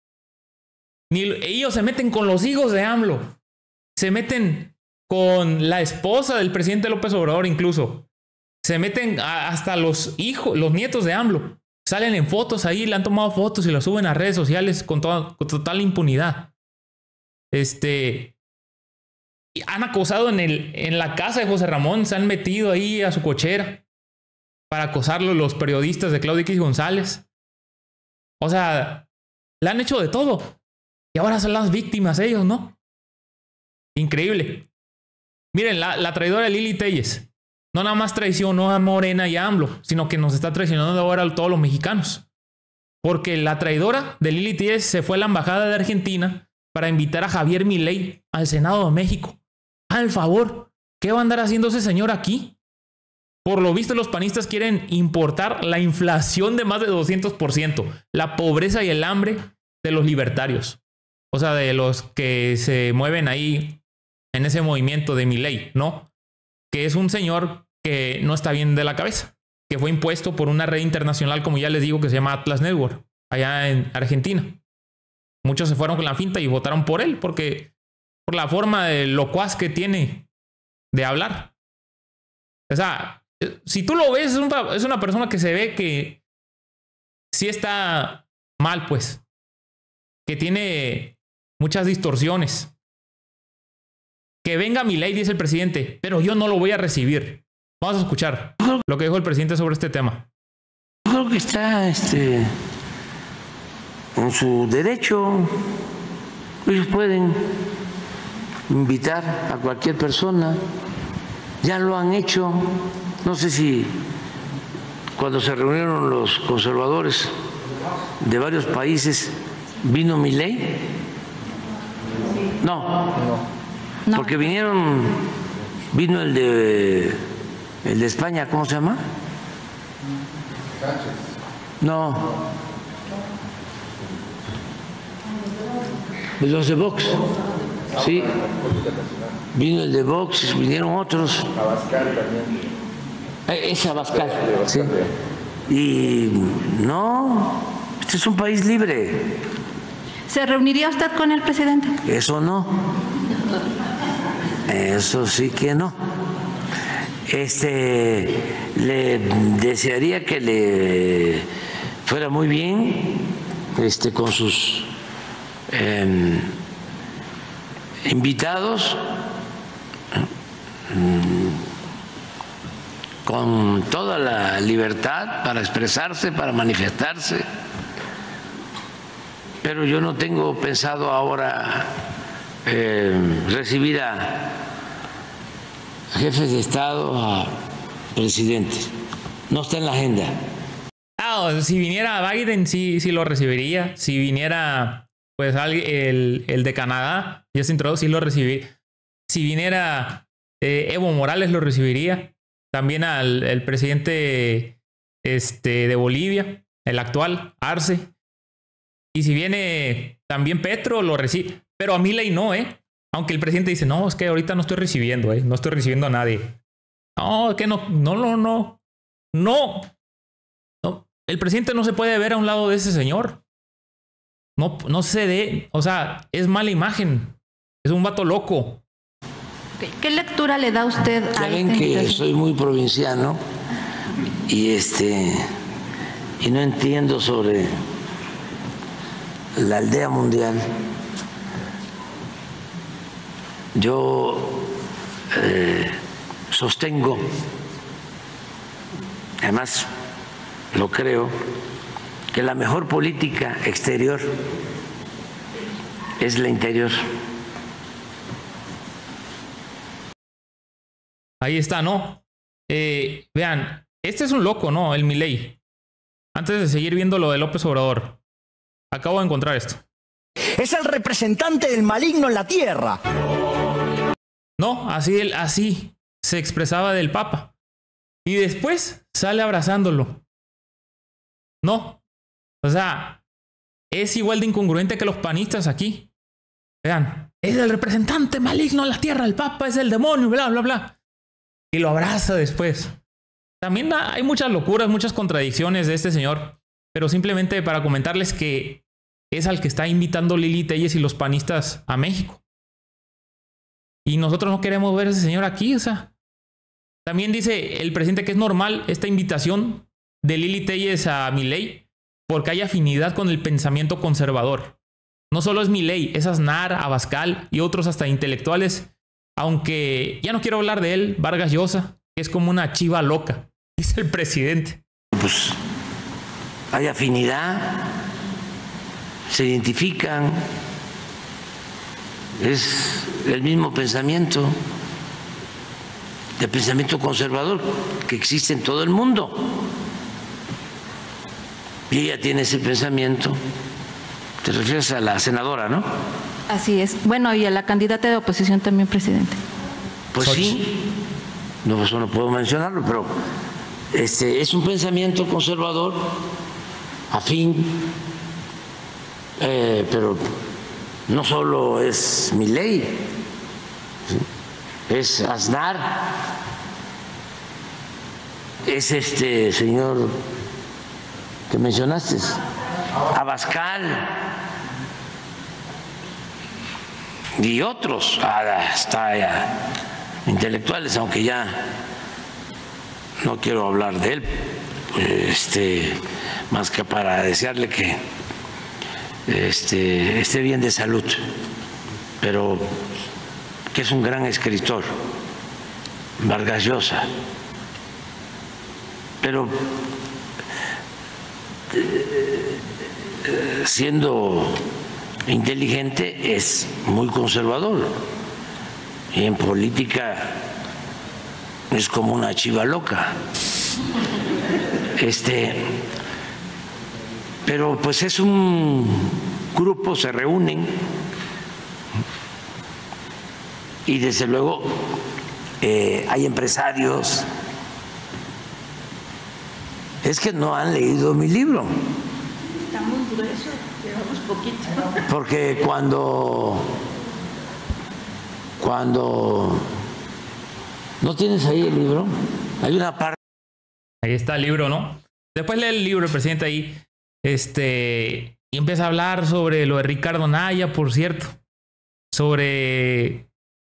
Ni ellos se meten con los hijos de AMLO. Se meten con la esposa del presidente López Obrador incluso. Se meten a, hasta los hijos, los nietos de AMLO. Salen en fotos ahí, le han tomado fotos y las suben a redes sociales con, toda, con total impunidad. Este... Y han acosado en, el, en la casa de José Ramón. Se han metido ahí a su cochera para acosarlo los periodistas de Claudio X González. O sea, le han hecho de todo. Y ahora son las víctimas ellos, ¿no? Increíble. Miren, la, la traidora Lili Telles no nada más traicionó a Morena y a AMLO, sino que nos está traicionando ahora a todos los mexicanos. Porque la traidora de Lili Telles se fue a la embajada de Argentina para invitar a Javier Milei al Senado de México. Al favor, ¿qué va a andar haciendo ese señor aquí? Por lo visto, los panistas quieren importar la inflación de más de doscientos por ciento, la pobreza y el hambre de los libertarios. O sea, de los que se mueven ahí en ese movimiento de Milei, ¿no? Que es un señor que no está bien de la cabeza, que fue impuesto por una red internacional, como ya les digo, que se llama Atlas Network, allá en Argentina. Muchos se fueron con la finta y votaron por él, porque por la forma de locuaz que tiene de hablar. O sea, si tú lo ves, es una, es una persona que se ve que sí está mal, pues. Que tiene muchas distorsiones. Que venga Milei, dice el presidente, pero yo no lo voy a recibir. Vamos a escuchar lo que dijo el presidente sobre este tema. Yo creo que está este, en su derecho. Ellos pueden invitar a cualquier persona. Ya lo han hecho. No sé si cuando se reunieron los conservadores de varios países vino Milei. No, no, porque vinieron, vino el de el de España, ¿cómo se llama? No, los de Vox, sí, vino el de Vox, vinieron otros. Es Abascal, sí. Y no, este es un país libre. ¿Se reuniría usted con el presidente? Eso no. Eso sí que no. Este, le desearía que le fuera muy bien este, con sus eh, invitados, con toda la libertad para expresarse, para manifestarse. Pero yo no tengo pensado ahora eh, recibir a jefes de Estado, a presidentes. No está en la agenda. Ah, si viniera Biden, sí, sí lo recibiría. Si viniera, pues, el, el de Canadá, Justin Trudeau, sí lo recibiría. Si viniera eh, Evo Morales, lo recibiría. También al el presidente este, de Bolivia, el actual, Arce. Y si viene también Petro, lo recibe. Pero a Milei no, ¿eh? Aunque el presidente dice, no, es que ahorita no estoy recibiendo, ¿eh? No estoy recibiendo a nadie. No, que no, no, no, no. No. No. El presidente no se puede ver a un lado de ese señor. No, no se dé. O sea, es mala imagen. Es un vato loco. ¿Qué lectura le da usted a Saben esta que invitación? soy muy provinciano y este y no entiendo sobre la aldea mundial. Yo eh, sostengo, además lo creo, que la mejor política exterior es la interior. Ahí está, ¿no? Eh, vean, este es un loco, ¿no? El Milei. Antes de seguir viendo lo de López Obrador, acabo de encontrar esto. Es el representante del maligno en la tierra. No, así, él, así se expresaba del Papa. Y después sale abrazándolo. No. O sea, es igual de incongruente que los panistas aquí. Vean, es el representante maligno en la tierra, el Papa es el demonio, bla, bla, bla. Y lo abraza después. También hay muchas locuras, muchas contradicciones de este señor. Pero simplemente para comentarles que es al que está invitando Lili Téllez y los panistas a México. Y nosotros no queremos ver a ese señor aquí, o sea. También dice el presidente que es normal esta invitación de Lili Téllez a Milei porque hay afinidad con el pensamiento conservador. No solo es Milei, es Aznar, Abascal y otros hasta intelectuales. Aunque ya no quiero hablar de él, Vargas Llosa, que es como una chiva loca, dice el presidente. Pues hay afinidad, se identifican, es el mismo pensamiento, el pensamiento conservador que existe en todo el mundo. Y ella tiene ese pensamiento. Te refieres a la senadora, ¿no? Así es. Bueno, y a la candidata de oposición también, presidente. Pues sí, no, eso no puedo mencionarlo, pero este es un pensamiento conservador, afín, eh, pero no solo es Milei, ¿sí? Es Aznar, es este señor que mencionaste, Abascal y otros, hasta ya, intelectuales, aunque ya no quiero hablar de él, este, más que para desearle que este, esté bien de salud, pero que es un gran escritor, Vargas Llosa. Pero eh, siendo inteligente es muy conservador y en política es como una chiva loca. Este, pero pues es un grupo, se reúnen y desde luego eh, hay empresarios. Es que no han leído mi libro. Está muy grueso, llevamos poquito. Porque cuando cuando no tienes ahí el libro, hay una parte. Ahí está el libro, ¿no? Después lee el libro el presidente ahí, este, y empieza a hablar sobre lo de Ricardo Anaya, por cierto, sobre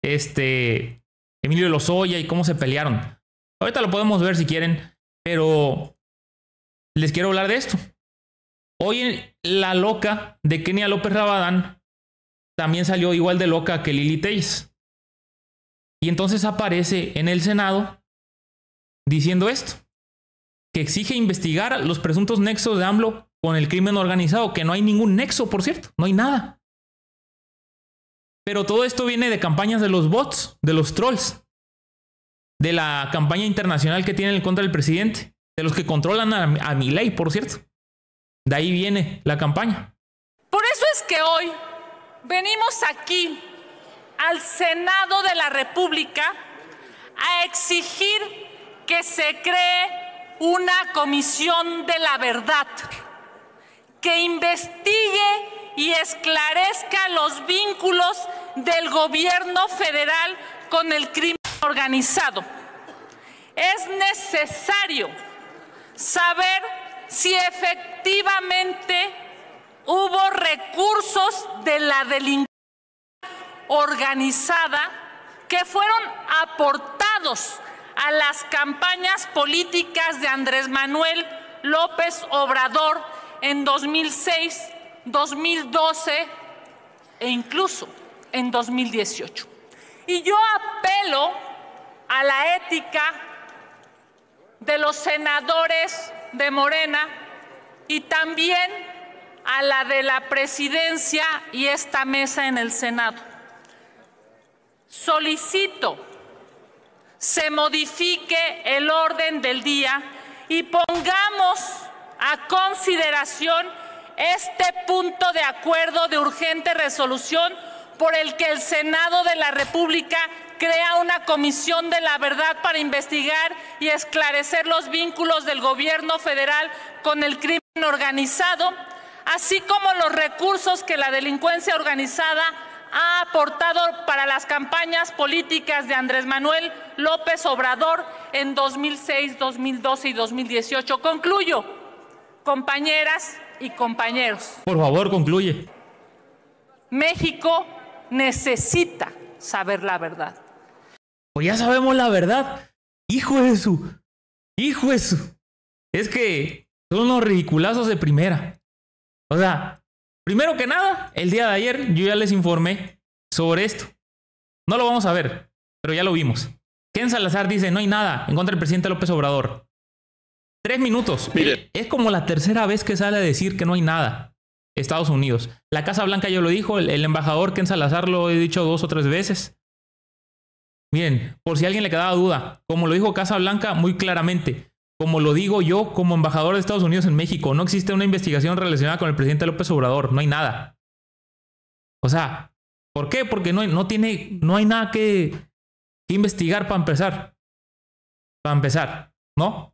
este, Emilio Lozoya y cómo se pelearon. Ahorita lo podemos ver si quieren, pero les quiero hablar de esto. Hoy la loca de Kenia López Rabadán también salió igual de loca que Lili Téllez. Y entonces aparece en el Senado diciendo esto, que exige investigar los presuntos nexos de AMLO con el crimen organizado, que no hay ningún nexo, por cierto, no hay nada. Pero todo esto viene de campañas de los bots, de los trolls, de la campaña internacional que tienen en contra del presidente, de los que controlan a, a Milei, por cierto. De ahí viene la campaña. Por eso es que hoy venimos aquí al Senado de la República a exigir que se cree una comisión de la verdad, que investigue y esclarezca los vínculos del gobierno federal con el crimen organizado. Es necesario saber si efectivamente hubo recursos de la delincuencia organizada que fueron aportados a las campañas políticas de Andrés Manuel López Obrador en dos mil seis, dos mil doce e incluso en dos mil dieciocho. Y yo apelo a la ética de los senadores de Morena y también a la de la presidencia y esta mesa en el Senado. Solicito se modifique el orden del día y pongamos a consideración este punto de acuerdo de urgente resolución por el que el Senado de la República crea una comisión de la verdad para investigar y esclarecer los vínculos del gobierno federal con el crimen organizado, así como los recursos que la delincuencia organizada ha aportado para las campañas políticas de Andrés Manuel López Obrador en dos mil seis, dos mil doce y dos mil dieciocho. Concluyo, compañeras y compañeros. Por favor, concluye. México necesita saber la verdad. Pues ya sabemos la verdad. Hijo de su... Hijo de su... Es que son unos ridiculazos de primera. O sea, primero que nada, el día de ayer yo ya les informé sobre esto. No lo vamos a ver, pero ya lo vimos. Ken Salazar dice, no hay nada en contra del presidente López Obrador. Tres minutos. Mire. Es como la tercera vez que sale a decir que no hay nada. Estados Unidos. La Casa Blanca ya lo dijo, el, el embajador Ken Salazar lo he dicho dos o tres veces. Miren, por si a alguien le quedaba duda, como lo dijo Casa Blanca muy claramente, como lo digo yo como embajador de Estados Unidos en México, no existe una investigación relacionada con el presidente López Obrador, no hay nada. O sea, ¿por qué? Porque no hay, no tiene, no hay nada que, que investigar para empezar. Para empezar, ¿no?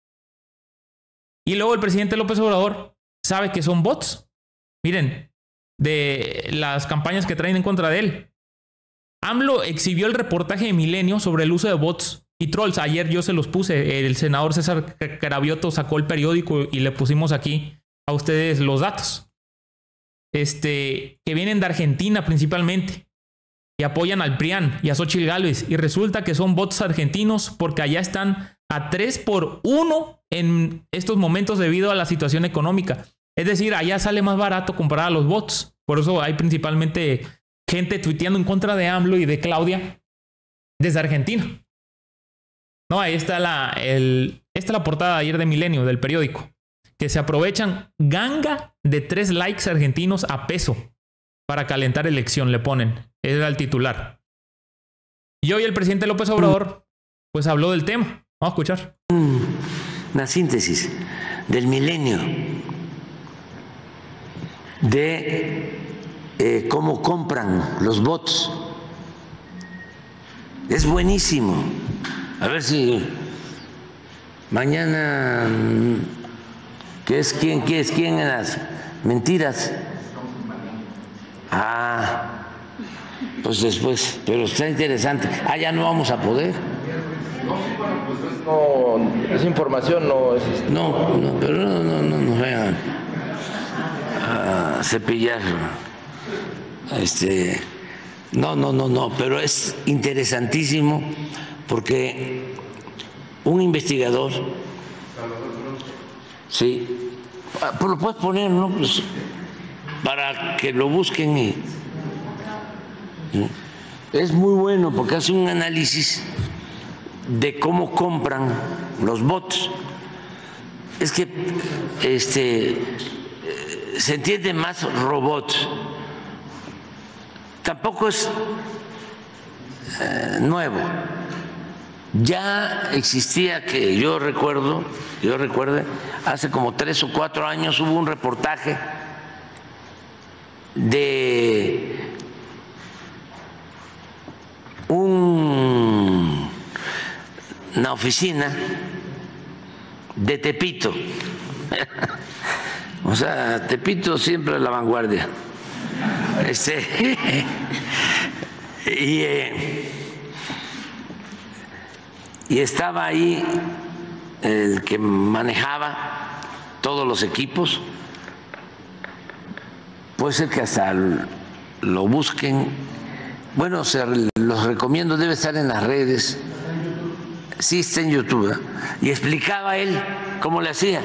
Y luego el presidente López Obrador sabe que son bots. Miren, de las campañas que traen en contra de él. AMLO exhibió el reportaje de Milenio sobre el uso de bots y trolls. Ayer yo se los puse. El senador César Cravioto sacó el periódico y le pusimos aquí a ustedes los datos. Este, que vienen de Argentina principalmente. Y apoyan al PRIAN y a Xóchitl Gálvez. Y resulta que son bots argentinos porque allá están a tres por uno en estos momentos debido a la situación económica. Es decir, allá sale más barato comprar a los bots. Por eso hay principalmente gente tuiteando en contra de AMLO y de Claudia desde Argentina. No, ahí está la, el, esta es la portada de ayer de Milenio, del periódico. Que se aprovechan ganga de tres likes argentinos a peso para calentar elección, le ponen. Ese era el titular. Y hoy el presidente López Obrador pues habló del tema. Vamos a escuchar. Una síntesis del Milenio de eh, cómo compran los bots. Es buenísimo. A ver si mañana, ¿qué es quién? ¿Qué es quién en las mentiras? Ah, pues después, pero está interesante. Ah, ya no vamos a poder. No, esa información no es... No, no, pero no, no, no nos vayan a cepillar este, No, no, no, no, pero es interesantísimo porque un investigador, sí, pues lo puedes poner, ¿no? Pues para que lo busquen y es muy bueno porque hace un análisis de cómo compran los bots. Es que este se entiende más robot. Tampoco es eh, nuevo. Ya existía, que yo recuerdo, yo recuerdo, hace como tres o cuatro años hubo un reportaje de un, una oficina de Tepito. O sea, Tepito siempre a la vanguardia. Este, y, eh, y estaba ahí el que manejaba todos los equipos. Puede ser que hasta lo busquen. Bueno, se los recomiendo, debe estar en las redes. Sí, está en YouTube. ¿eh? Y explicaba él cómo le hacía.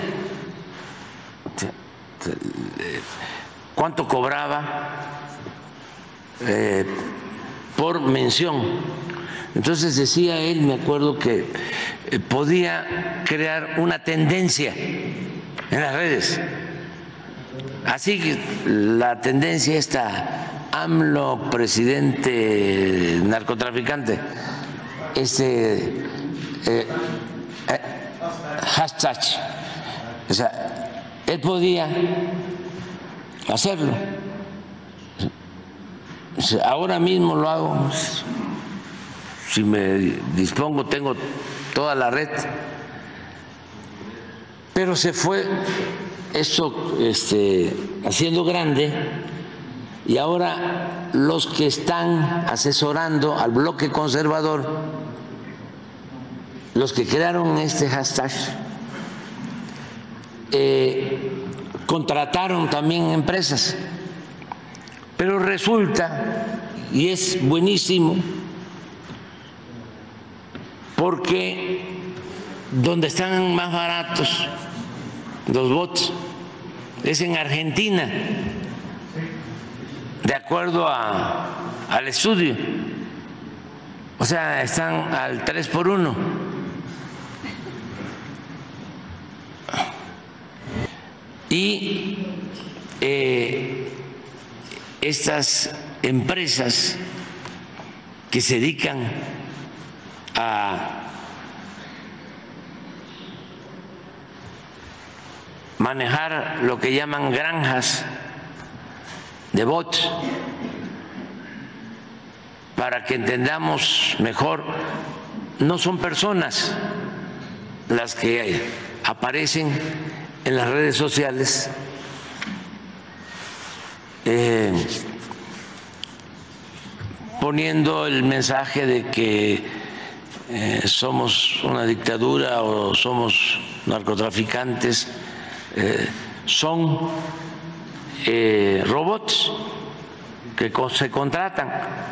Cuánto cobraba eh, por mención. Entonces decía él, me acuerdo que eh, podía crear una tendencia en las redes. Así que la tendencia está AMLO presidente narcotraficante, este eh, eh, hashtag, o sea, él podía hacerlo. Ahora mismo lo hago, si me dispongo, tengo toda la red, pero se fue esto este, haciendo grande y ahora los que están asesorando al bloque conservador, los que crearon este hashtag, eh, contrataron también empresas, pero resulta, y es buenísimo, porque donde están más baratos los bots es en Argentina, de acuerdo a, al estudio, o sea, están al tres por uno. Y eh, estas empresas que se dedican a manejar lo que llaman granjas de bots, para que entendamos mejor, no son personas las que aparecen en las redes sociales eh, poniendo el mensaje de que eh, somos una dictadura o somos narcotraficantes. Eh, son eh, robots que se contratan.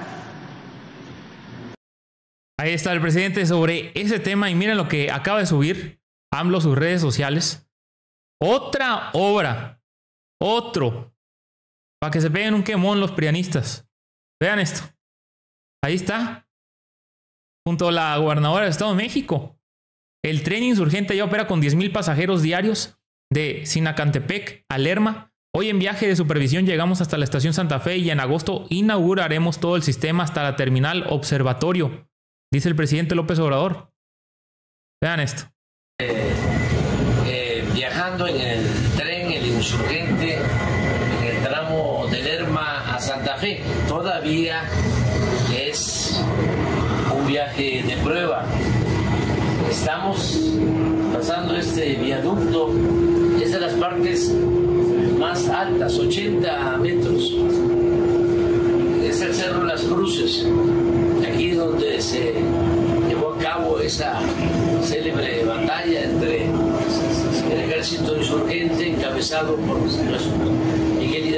Ahí está el presidente sobre ese tema y miren lo que acaba de subir AMLO sus redes sociales. Otra obra, otro, para que se peguen un quemón los prianistas. Vean esto. Ahí está, junto a la gobernadora del Estado de México. El tren insurgente ya opera con diez mil pasajeros diarios de Sinacantepec a Lerma. Hoy en viaje de supervisión llegamos hasta la estación Santa Fe y en agosto inauguraremos todo el sistema hasta la terminal observatorio, dice el presidente López Obrador. Vean esto. Eh, eh, viajando en el tren, el insurgente, en el tramo de Lerma a Santa Fe, todavía es un viaje de prueba. Estamos pasando este viaducto, es de las partes más altas, ochenta metros. Es el Cerro Las Cruces, aquí donde se llevó a cabo esa célebre batalla entre el ejército insurgente encabezado por Miguel Hidalgo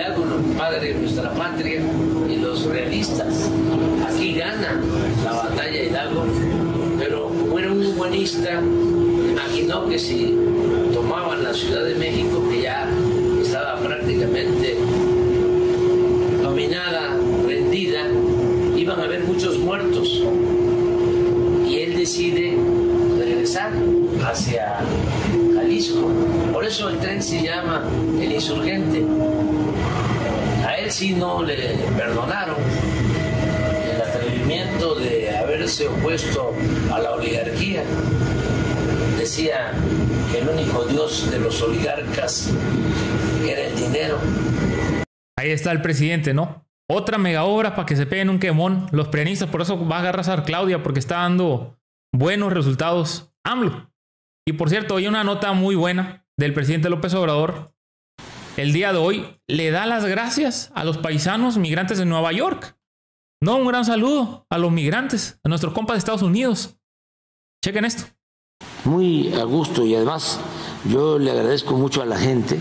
Hidalgo, el padre de nuestra patria, y los realistas. Aquí gana la batalla Hidalgo, pero como era un humanista, imaginó que si tomaban la Ciudad de México, que ya estaba prácticamente dominada, rendida, iban a haber muchos muertos. Y él decide regresar hacia Jalisco. Por eso el tren se llama El Insurgente. A él sí no le perdonaron el atrevimiento de haberse opuesto a la oligarquía. Decía que el único dios de los oligarcas era el dinero. Ahí está el presidente, ¿no? Otra mega obra para que se peguen un quemón los prianistas. Por eso va a arrasar Claudia, porque está dando buenos resultados AMLO. Y por cierto, hay una nota muy buena del presidente López Obrador. El día de hoy le da las gracias a los paisanos migrantes de Nueva York. No, un gran saludo a los migrantes, a nuestros compas de Estados Unidos. Chequen esto. Muy a gusto, y además yo le agradezco mucho a la gente,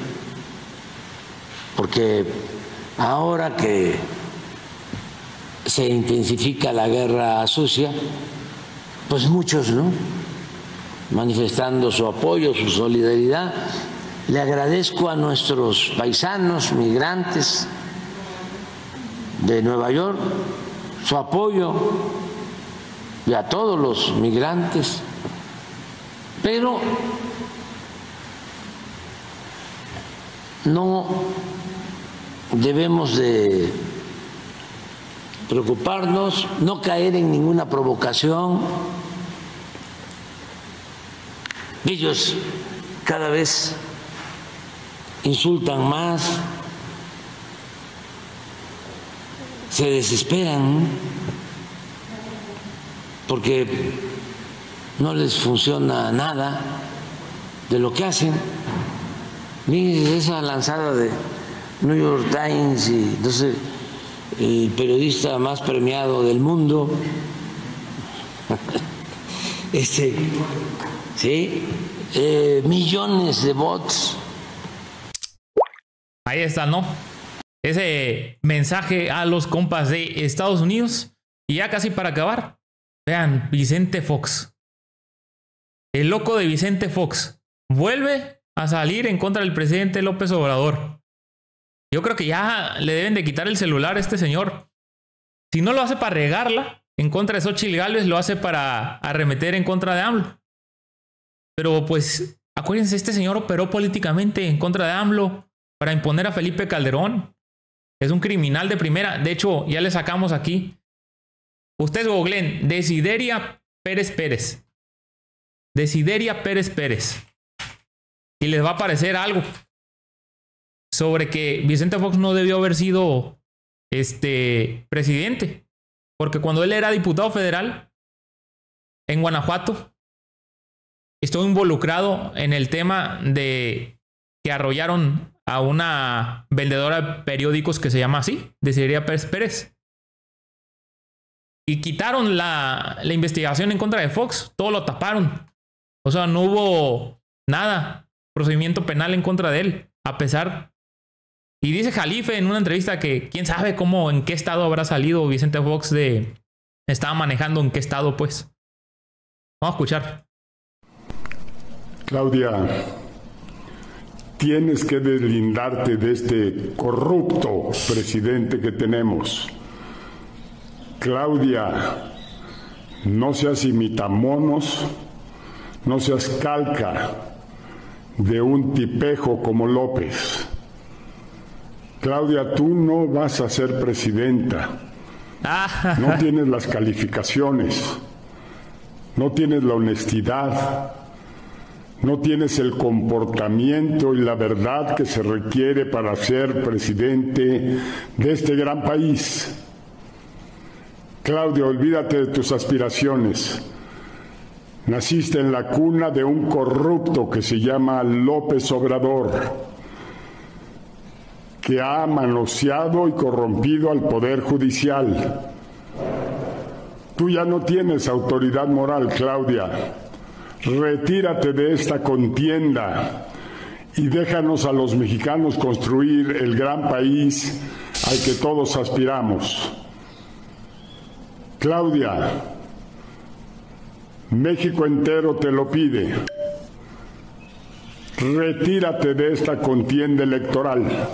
porque ahora que se intensifica la guerra sucia, pues muchos, ¿no?, manifestando su apoyo, su solidaridad. Le agradezco a nuestros paisanos migrantes de Nueva York su apoyo, y a todos los migrantes, pero no debemos de preocuparnos, no caer en ninguna provocación. Ellos cada vez insultan más, se desesperan porque no les funciona nada de lo que hacen. Miren esa lanzada de New York Times y entonces el periodista más premiado del mundo, este, sí, eh, millones de bots. Ahí está, ¿no? Ese mensaje a los compas de Estados Unidos. Y ya casi para acabar, vean, Vicente Fox. El loco de Vicente Fox vuelve a salir en contra del presidente López Obrador. Yo creo que ya le deben de quitar el celular a este señor. Si no lo hace para regarla en contra de Xóchitl Gálvez, lo hace para arremeter en contra de AMLO. Pero pues, acuérdense, este señor operó políticamente en contra de AMLO para imponer a Felipe Calderón. Es un criminal de primera. De hecho, ya le sacamos aquí. Ustedes googleen Desideria Pérez Pérez. Desideria Pérez Pérez. Y les va a aparecer algo sobre que Vicente Fox no debió haber sido este presidente. Porque cuando él era diputado federal en Guanajuato, estuvo involucrado en el tema de que arrollaron a una vendedora de periódicos que se llama así, Desideria Pérez Pérez. Y quitaron la, la investigación en contra de Fox. Todo lo taparon. O sea, no hubo nada, procedimiento penal en contra de él, a pesar. Y dice Jalife en una entrevista que quién sabe cómo, en qué estado habrá salido Vicente Fox de... Estaba manejando en qué estado, pues. Vamos a escuchar. Claudia, tienes que deslindarte de este corrupto presidente que tenemos. Claudia, no seas imitamonos, no seas calca de un tipejo como López. Claudia, tú no vas a ser presidenta. No tienes las calificaciones, no tienes la honestidad, no tienes el comportamiento y la verdad que se requiere para ser presidente de este gran país. Claudia, olvídate de tus aspiraciones. Naciste en la cuna de un corrupto que se llama López Obrador, que ha manoseado y corrompido al Poder Judicial. Tú ya no tienes autoridad moral, Claudia. Retírate de esta contienda y déjanos a los mexicanos construir el gran país al que todos aspiramos. Claudia, México entero te lo pide. Retírate de esta contienda electoral.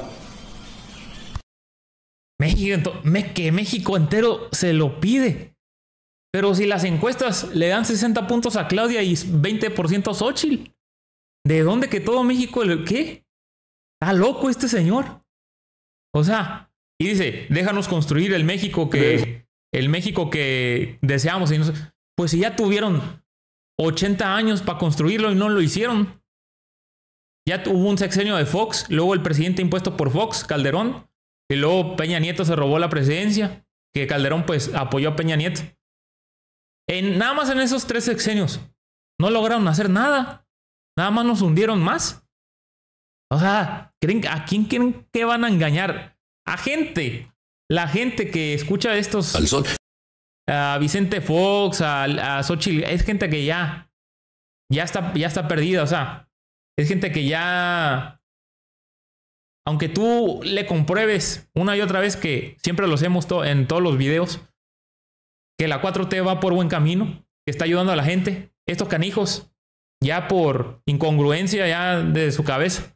México, que México entero se lo pide. Pero si las encuestas le dan sesenta puntos a Claudia y veinte por ciento a Xóchitl, ¿de dónde que todo México? ¿Qué? Está loco este señor. O sea, y dice, déjanos construir el México que, el México que deseamos. Y no, pues si ya tuvieron ochenta años para construirlo y no lo hicieron. Ya hubo un sexenio de Fox, luego el presidente impuesto por Fox, Calderón, y luego Peña Nieto se robó la presidencia, que Calderón pues apoyó a Peña Nieto. En, nada más en esos tres sexenios no lograron hacer nada. Nada más nos hundieron más. O sea, ¿creen, ¿a quién creen que van a engañar? A gente. La gente que escucha estos... Al sol. A Vicente Fox, a, a Xóchitl, es gente que ya... Ya está, ya está perdida, o sea... Es gente que ya... Aunque tú le compruebes una y otra vez, que siempre lo hacemos to- en todos los videos, que la cuatro T va por buen camino, que está ayudando a la gente, estos canijos, ya por incongruencia ya de su cabeza,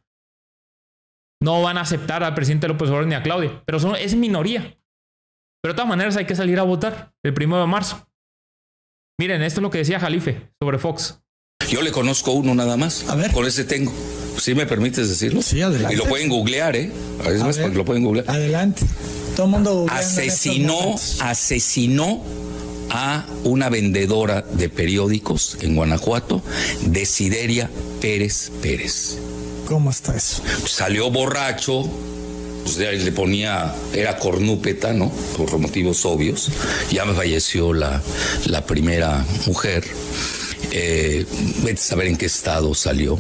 no van a aceptar al presidente López Obrador ni a Claudia. Pero son, es minoría. Pero de todas maneras hay que salir a votar el primero de marzo. Miren, esto es lo que decía Jalife sobre Fox. Yo le conozco uno nada más. A ver. Con ese tengo. ¿Sí me permites decirlo? Sí, adelante. Y lo pueden googlear, ¿eh? A veces más porque lo pueden googlear. Adelante. Todo el mundo asesinó, asesinó a una vendedora de periódicos en Guanajuato, Desideria Pérez Pérez. ¿Cómo está eso? Salió borracho, pues le ponía, era cornúpeta, ¿no? Por motivos obvios. Ya me falleció la, la primera mujer. Eh, vete a saber en qué estado salió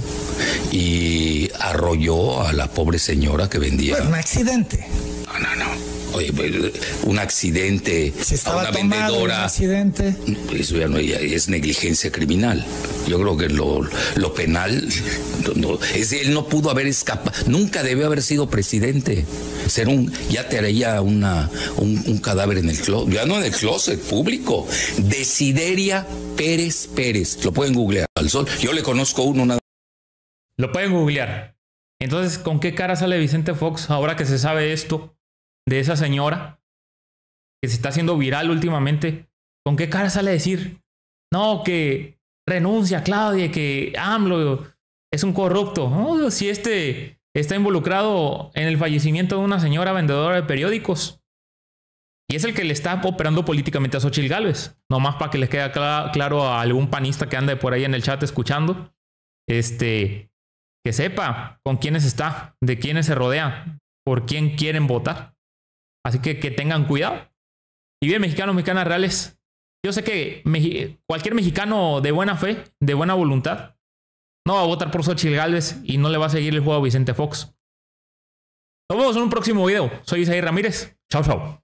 y arrolló a la pobre señora que vendía. Pues un accidente. No, no, no. Oye, un accidente si estaba a una tomado, vendedora. Un accidente. Eso ya no es negligencia criminal. Yo creo que lo, lo penal, no, es, él no pudo haber escapado. Nunca debió haber sido presidente. Ser un, ya te haría una, un, un cadáver en el closet. Ya no en el closet público. Desideria Pérez Pérez. Lo pueden googlear al sol. Yo le conozco uno nada. Lo pueden googlear. Entonces, ¿con qué cara sale Vicente Fox ahora que se sabe esto de esa señora que se está haciendo viral últimamente? ¿Con qué cara sale a decir, no, que renuncia Claudia, que AMLO es un corrupto? No, si este está involucrado en el fallecimiento de una señora vendedora de periódicos y es el que le está operando políticamente a Xóchitl Gálvez. Nomás para que les quede cl- claro a algún panista que ande por ahí en el chat escuchando, este, que sepa con quiénes está, de quiénes se rodea, por quién quieren votar. Así que que tengan cuidado. Y bien, mexicanos, mexicanas reales, yo sé que me, cualquier mexicano de buena fe, de buena voluntad, no va a votar por Xóchitl Gálvez y no le va a seguir el juego a Vicente Fox. Nos vemos en un próximo video. Soy Isaí Ramírez. Chao, chao.